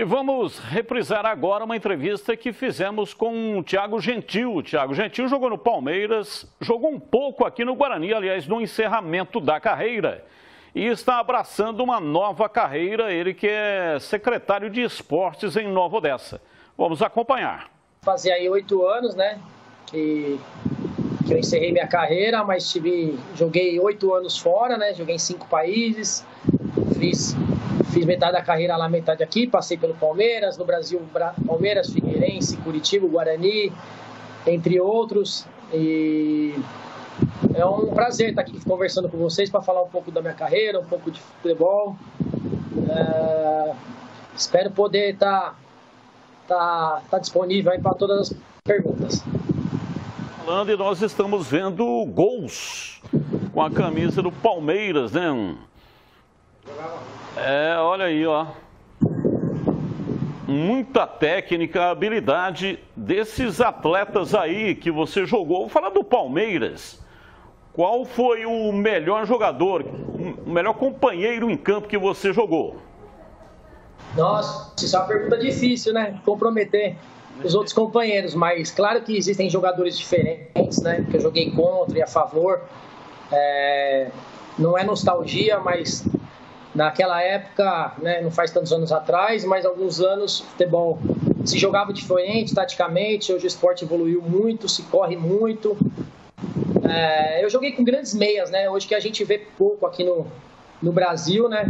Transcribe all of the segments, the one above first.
E vamos reprisar agora uma entrevista que fizemos com o Thiago Gentil. O Thiago Gentil jogou no Palmeiras, jogou um pouco aqui no Guarani, aliás, no encerramento da carreira. E está abraçando uma nova carreira, ele que é secretário de esportes em Nova Odessa. Vamos acompanhar. Fazia aí 8 anos, né, que eu encerrei minha carreira, mas joguei 8 anos fora, né, joguei em 5 países, fiz metade da carreira lá, metade aqui, passei pelo Palmeiras, no Brasil, Palmeiras, Figueirense, Curitiba, Guarani, entre outros. E é um prazer estar aqui conversando com vocês para falar um pouco da minha carreira, um pouco de futebol. Espero poder estar disponível aí para todas as perguntas. Falando, e nós estamos vendo gols com a camisa do Palmeiras, né? Olha aí, ó. Muita técnica, habilidade desses atletas aí que você jogou. Vou falar do Palmeiras. Qual foi o melhor jogador, o melhor companheiro em campo que você jogou? Nossa, isso é uma pergunta difícil, né? Comprometer os outros companheiros, mas claro que existem jogadores diferentes, né? Que eu joguei contra e a favor. Não é nostalgia, mas naquela época, né, não faz tantos anos atrás, mas alguns anos o futebol se jogava diferente taticamente. Hoje o esporte evoluiu muito, se corre muito. Eu joguei com grandes meias, né? Hoje que a gente vê pouco aqui no Brasil, né?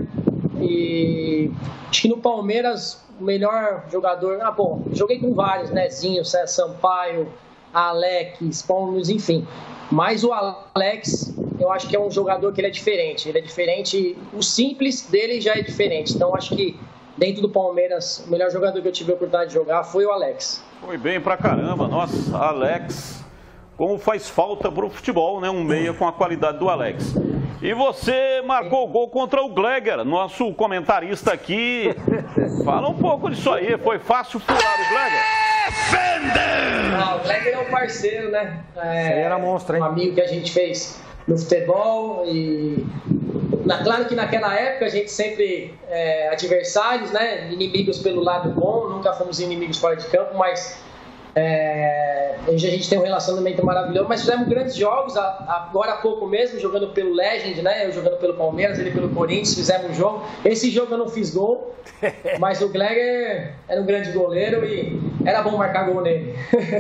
E acho que no Palmeiras o melhor jogador... joguei com vários, né? Zinho, César Sampaio, Alex, Paulo, enfim. Mas o Alex, eu acho que é um jogador que ele é diferente. Ele é diferente, o simples dele já é diferente. Então acho que dentro do Palmeiras, o melhor jogador que eu tive a oportunidade de jogar foi o Alex. Foi bem pra caramba, nossa, Alex... Como faz falta pro futebol, né? Um meia com a qualidade do Alex. E você marcou gol contra o Gleger, nosso comentarista aqui. Fala um pouco disso aí. Foi fácil furar o Gleger? O Gleger é um parceiro, né? Era monstro, hein? Um amigo que a gente fez no futebol. E claro que naquela época a gente sempre adversários, né? Inimigos pelo lado bom. Nunca fomos inimigos fora de campo, mas... hoje a gente tem um relacionamento maravilhoso, mas fizemos grandes jogos, agora há pouco mesmo, jogando pelo Legend, né? Eu jogando pelo Palmeiras, ele pelo Corinthians, fizemos um jogo. Esse jogo eu não fiz gol, mas o Gleger era um grande goleiro e era bom marcar gol nele.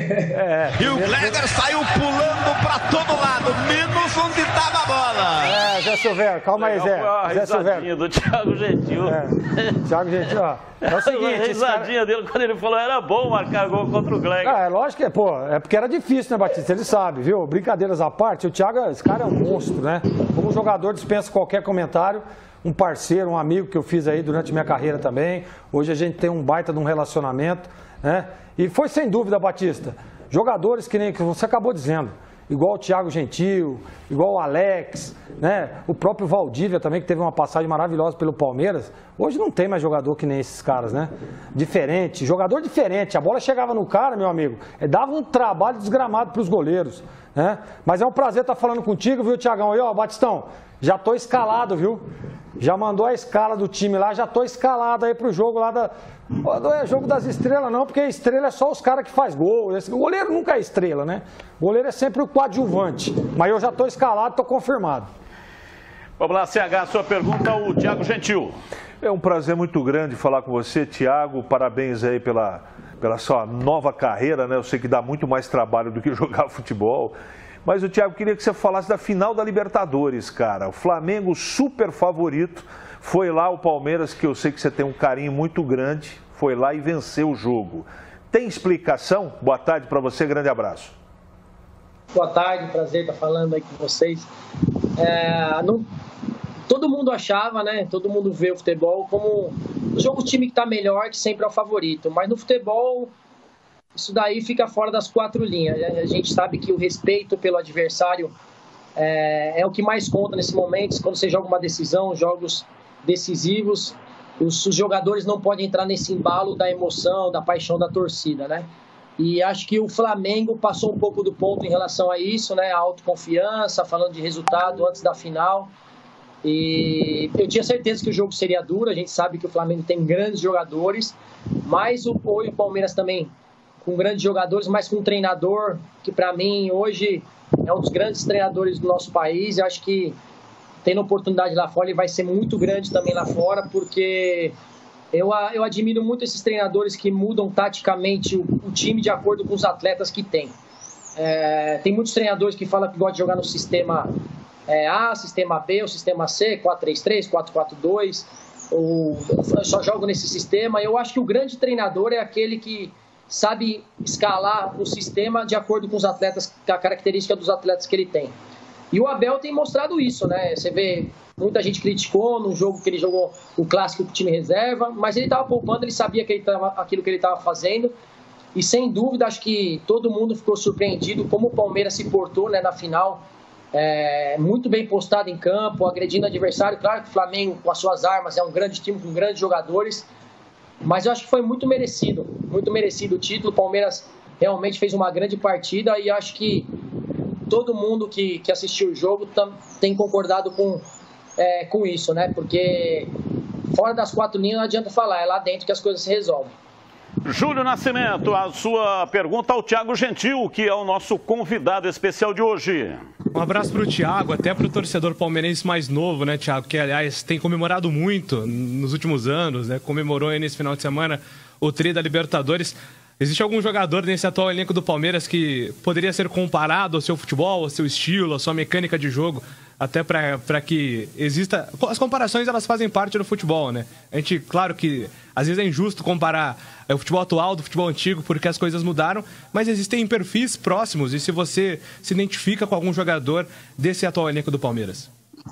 E o Gleger saiu pulando pra todo lado, menos onde estava a bola. Zé Silvério, calma aí, Zé. Zé Silvério. Do Thiago Gentil. Thiago Gentil, ó. É o seguinte, a risadinha dele quando ele falou era bom marcar gol contra o Gleger. É lógico que é porque era difícil, né, Batista? Ele sabe, viu? Brincadeiras à parte, o Thiago, esse cara é um monstro, né? Como jogador, dispensa qualquer comentário. Um parceiro, um amigo que eu fiz aí durante minha carreira também. Hoje a gente tem um baita de um relacionamento, né? E foi sem dúvida, Batista, jogadores que nem que você acabou dizendo. Igual o Thiago Gentil, igual o Alex, né? O próprio Valdívia também, que teve uma passagem maravilhosa pelo Palmeiras. Hoje não tem mais jogador que nem esses caras, né? Diferente, jogador diferente. A bola chegava no cara, meu amigo, dava um trabalho desgramado para os goleiros, né? Mas é um prazer estar falando contigo, viu, Thiagão? E ó, Batistão, já tô escalado, viu? Já mandou a escala do time lá, já tô escalado aí pro jogo lá não é jogo das estrelas não, porque a estrela é só os caras que faz gol. O goleiro nunca é estrela, né? O goleiro é sempre o coadjuvante. Mas eu já tô escalado, tô confirmado. Vamos lá, CH, sua pergunta ao Thiago Gentil. É um prazer muito grande falar com você, Thiago. Parabéns aí pela sua nova carreira, né? Eu sei que dá muito mais trabalho do que jogar futebol. Mas o Thiago queria que você falasse da final da Libertadores, cara. O Flamengo super favorito. Foi lá o Palmeiras, que eu sei que você tem um carinho muito grande, foi lá e venceu o jogo. Tem explicação? Boa tarde para você, grande abraço. Boa tarde, prazer estar falando aí com vocês. Todo mundo achava, né? Todo mundo vê o futebol como o jogo, o time que está melhor, que sempre é o favorito. Mas no futebol, isso daí fica fora das 4 linhas. A gente sabe que o respeito pelo adversário é o que mais conta nesse momento. Quando você joga uma decisão, jogos decisivos, os jogadores não podem entrar nesse embalo da emoção, da paixão da torcida, né? E acho que o Flamengo passou um pouco do ponto em relação a isso, né? A autoconfiança, falando de resultado antes da final. E eu tinha certeza que o jogo seria duro, a gente sabe que o Flamengo tem grandes jogadores, mas o Palmeiras também com grandes jogadores, mas com um treinador que para mim hoje é um dos grandes treinadores do nosso país. Eu acho que tendo oportunidade lá fora, ele vai ser muito grande também lá fora, porque eu admiro muito esses treinadores que mudam taticamente o time de acordo com os atletas que tem. Tem muitos treinadores que falam que gostam de jogar no sistema A, sistema B, ou sistema C, 4-3-3, 4-4-2, ou só jogo nesse sistema. Eu acho que o grande treinador é aquele que sabe escalar o sistema de acordo com os atletas, com a característica dos atletas que ele tem. E o Abel tem mostrado isso, né? Você vê, muita gente criticou no jogo que ele jogou o clássico com o time reserva, mas ele estava poupando, ele sabia que aquilo que ele estava fazendo. E sem dúvida, acho que todo mundo ficou surpreendido como o Palmeiras se portou, né, na final. Muito bem postado em campo, agredindo o adversário. Claro que o Flamengo, com as suas armas, é um grande time com grandes jogadores. Mas eu acho que foi muito merecido o título. O Palmeiras realmente fez uma grande partida e acho que todo mundo que assistiu o jogo tem concordado com isso, né? Porque fora das quatro linhas não adianta falar, é lá dentro que as coisas se resolvem. Júlio Nascimento, a sua pergunta ao Thiago Gentil, que é o nosso convidado especial de hoje. Um abraço para o Thiago, até para o torcedor palmeirense mais novo, né, Thiago? Que, aliás, tem comemorado muito nos últimos anos, né? Comemorou aí nesse final de semana o tri da Libertadores. Existe algum jogador nesse atual elenco do Palmeiras que poderia ser comparado ao seu futebol, ao seu estilo, à sua mecânica de jogo? Até para que exista... As comparações, elas fazem parte do futebol, né? A gente, claro que às vezes é injusto comparar o futebol atual do futebol antigo, porque as coisas mudaram, mas existem perfis próximos, e se você se identifica com algum jogador desse atual elenco do Palmeiras?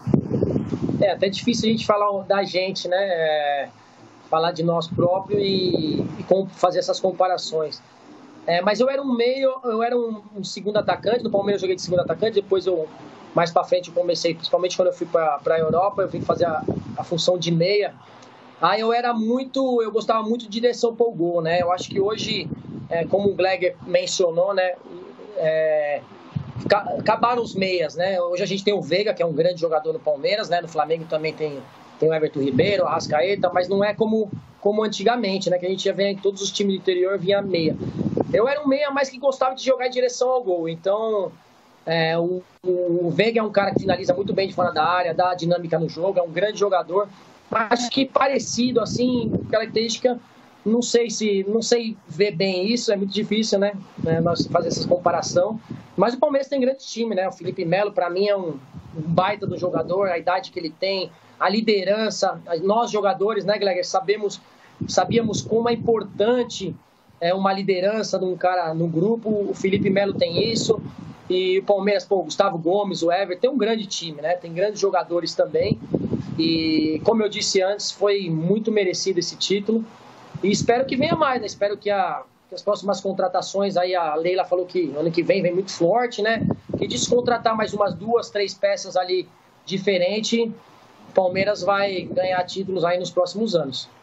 É até difícil a gente falar da gente, né? Falar de nós próprios e fazer essas comparações. Mas eu era um segundo atacante, no Palmeiras eu joguei de segundo atacante, depois mais para frente eu comecei, principalmente quando eu fui para a Europa, eu vim fazer a função de meia. Aí eu gostava muito de direção para o gol, né? Eu acho que hoje, como o Gleger mencionou, né? Acabaram os meias, né? Hoje a gente tem o Veiga, que é um grande jogador no Palmeiras, né? No Flamengo também tem o Everton Ribeiro, a Arrascaeta, mas não é como antigamente, né? Que a gente ia ver em todos os times do interior vinha meia. Eu era um meia, mas que gostava de jogar em direção ao gol. Então, o Veiga é um cara que finaliza muito bem de fora da área, dá dinâmica no jogo, é um grande jogador. Acho que parecido, assim, característica, não sei ver bem isso, é muito difícil, né? Nós fazer essa comparação. Mas o Palmeiras tem grande time, né? O Felipe Melo, para mim, é um baita do jogador, a idade que ele tem, a liderança. Nós, jogadores, né, Gleger, sabíamos como é importante uma liderança de um cara no grupo. O Felipe Melo tem isso. E o Palmeiras, o Gustavo Gomes, o Everton, tem um grande time, né? Tem grandes jogadores também. E, como eu disse antes, foi muito merecido esse título. E espero que venha mais, né? Espero que as próximas contratações, aí a Leila falou que ano que vem muito forte, né? Que descontratar mais umas 2, 3 peças ali diferente, o Palmeiras vai ganhar títulos aí nos próximos anos.